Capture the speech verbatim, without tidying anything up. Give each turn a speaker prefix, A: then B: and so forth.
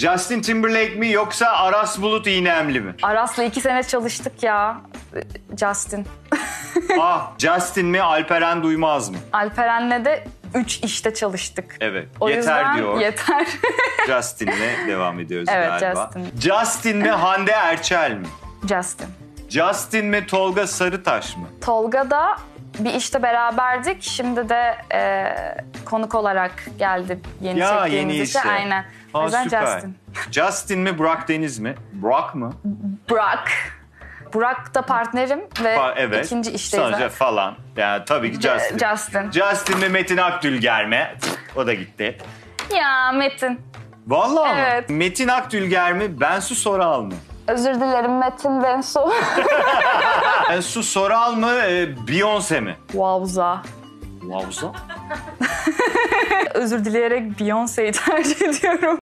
A: Justin Timberlake mi yoksa Aras Bulut İynemli mi?
B: Aras'la iki sene çalıştık ya. Justin.
A: Ah, Justin mi Alperen Duymaz mı?
B: Alperen'le de üç işte çalıştık.
A: Evet.
B: O
A: yeter
B: yüzden
A: diyor.
B: Yeter.
A: Justin'le devam ediyoruz
B: Evet,
A: galiba.
B: Justin.
A: Justin mi Hande Erçel mi?
B: Justin.
A: Justin mi Tolga Sarıtaş mı?
B: Tolga'da bir işte beraberdik. Şimdi de e, konuk olarak geldi yeni
A: Ya,
B: çektiğimiz
A: yeni
B: işe.
A: işte.
B: Aynen. O
A: Ha,
B: yüzden
A: süper.
B: Justin.
A: Justin mi Burak Deniz mi? Burak mı?
B: Burak. Burak da partnerim ve
A: Ha, evet.
B: ikinci işteyiz.
A: Sonuçta falan. Yani tabii ki Justin.
B: Justin.
A: Justin mi Metin Akdülger mi? O da gitti.
B: Ya Metin.
A: Vallahi
B: Evet.
A: mı? Metin Akdülger mi? Bensu Soral mı?
B: Özür dilerim Metin Bensu.
A: Bensu Soral mı? E, Beyoncé mi?
B: Wowza.
A: Wowza?
B: Özür dileyerek Beyoncé'yi tercih ediyorum.